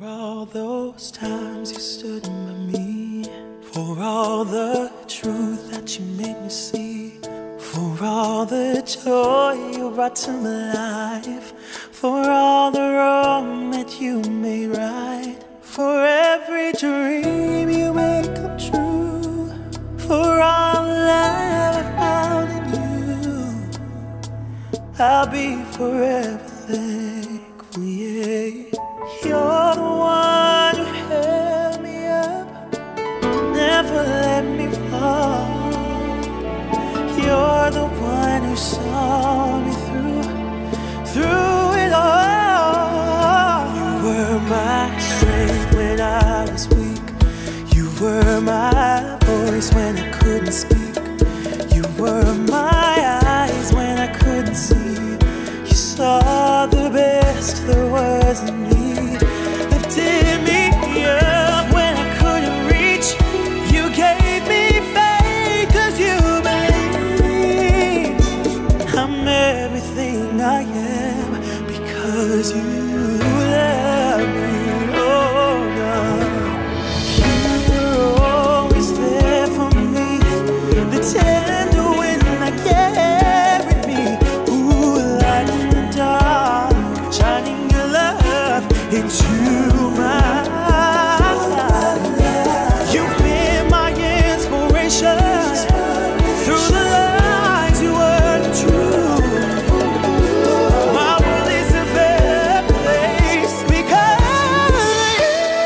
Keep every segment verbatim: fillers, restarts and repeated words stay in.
all those times you stood by me, for all the truth that you made me see, for all the joy you brought to my life, for all the wrong that you made right, for every dream you made come true, for all the love I found in you, I'll be forever thankful, yeah. You're the one who held me up, never let me fall. You're the one who saw me through, through it all. You were my strength when I was weak. You were my voice when I couldn't speak. You were my eyes when I couldn't see. You saw the best there was in me. Lifted me up when I couldn't reach. You gave me faith 'cause you believe. I'm everything I am because you love me. Oh no, you were always there for me. The tender wind that carried me. Ooh, light in the dark, shining your love into my life. You've been my inspiration through the lies you weren't true. My world is a better place because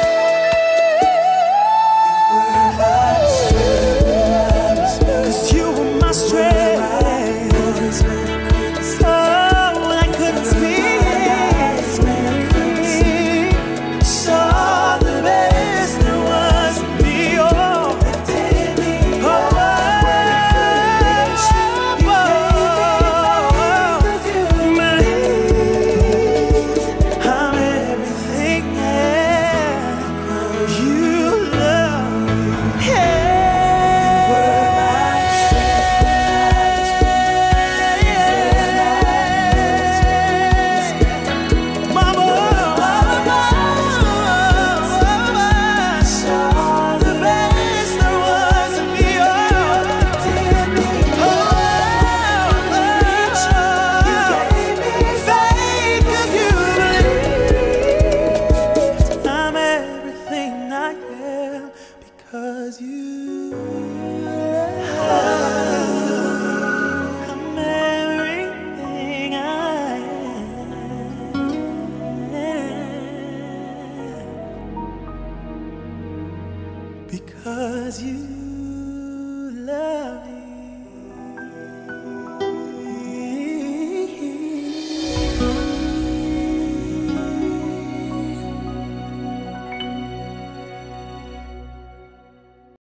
you were my strength. 'Cause you were my strength. Oh, I couldn't speak. Because you I'm everything I am. Because you love me.